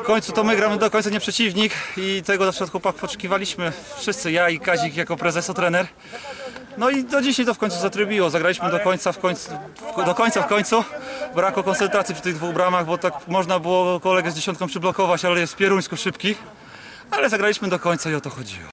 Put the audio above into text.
w końcu to my gramy do końca, nie przeciwnik i tego zawsze od chłopaków oczekiwaliśmy wszyscy, ja i Kazik jako prezes, trener. No i do dzisiaj to w końcu zatrybiło, zagraliśmy do końca w końcu. Brakło koncentracji przy tych dwóch bramach, bo tak można było kolegę z dziesiątką przyblokować, ale jest pieruńsko szybki. Ale zagraliśmy do końca i o to chodziło.